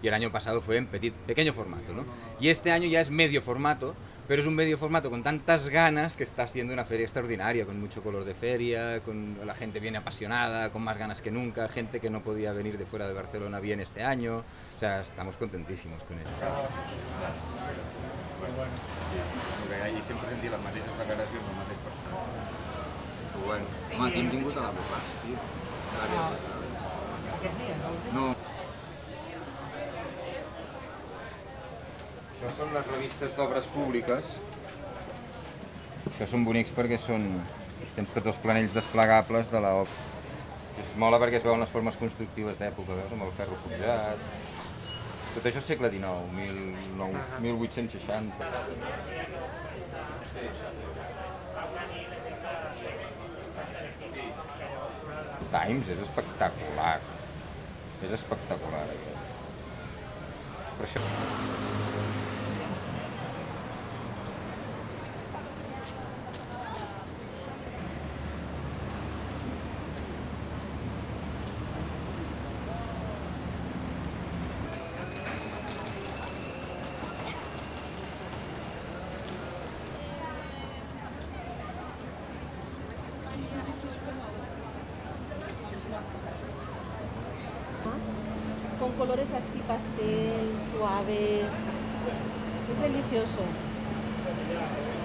y el año pasado fue en pequeño formato, ¿no? Y este año ya es medio formato, pero es un medio formato con tantas ganas que está siendo una feria extraordinaria, con mucho color de feria, con la gente viene apasionada, con más ganas que nunca, gente que no podía venir de fuera de Barcelona viene este año, o sea, estamos contentísimos con eso. I sempre sentia les mateixes declaracions del mateix persona. Però bueno, home, aquí hem tingut a la Bocàs, tio. Aquests dies, No. Això són les revistes d'obres públiques. Això són bonics perquè tens tots els planells desplegables de l'obra. Es mola perquè es veuen les formes constructives d'època, veus, amb el ferro forjat. Tot això és segle XIX, 1860. Times és espectacular. És espectacular, aquest. Per això... Con colores así pastel, suaves. Es delicioso.